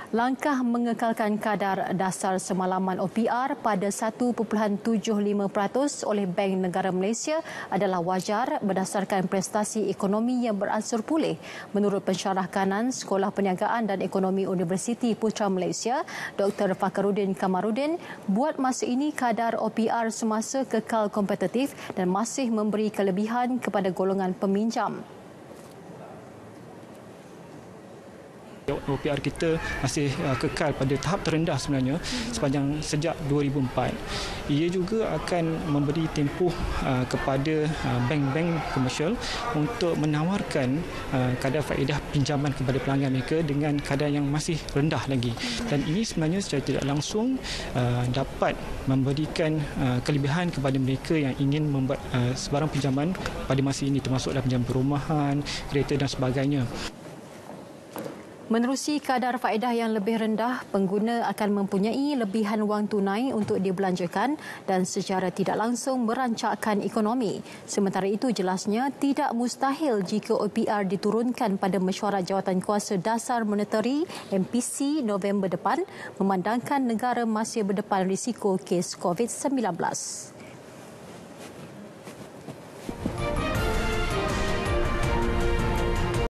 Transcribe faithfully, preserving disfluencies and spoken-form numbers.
Langkah mengekalkan kadar dasar semalaman O P R pada satu perpuluhan tujuh lima peratus oleh Bank Negara Malaysia adalah wajar berdasarkan prestasi ekonomi yang beransur pulih. Menurut pensyarah kanan Sekolah Perniagaan dan Ekonomi Universiti Putra Malaysia, Doktor Fakhruddin Kamarudin, buat masa ini kadar O P R semasa kekal kompetitif dan masih memberi kelebihan kepada golongan peminjam. O P R kita masih uh, kekal pada tahap terendah sebenarnya sepanjang sejak dua ribu empat. Ia juga akan memberi tempoh uh, kepada uh, bank-bank komersial untuk menawarkan uh, kadar faedah pinjaman kepada pelanggan mereka dengan kadar yang masih rendah lagi. Dan ini sebenarnya secara tidak langsung uh, dapat memberikan uh, kelebihan kepada mereka yang ingin membuat uh, sebarang pinjaman pada masa ini, termasuklah pinjaman perumahan, kereta dan sebagainya. Menerusi kadar faedah yang lebih rendah, pengguna akan mempunyai lebihan wang tunai untuk dibelanjakan dan secara tidak langsung merancakkan ekonomi. Sementara itu, jelasnya tidak mustahil jika O P R diturunkan pada mesyuarat Jawatankuasa Dasar Monetary M P C November depan, memandangkan negara masih berdepan risiko kes COVID sembilan belas.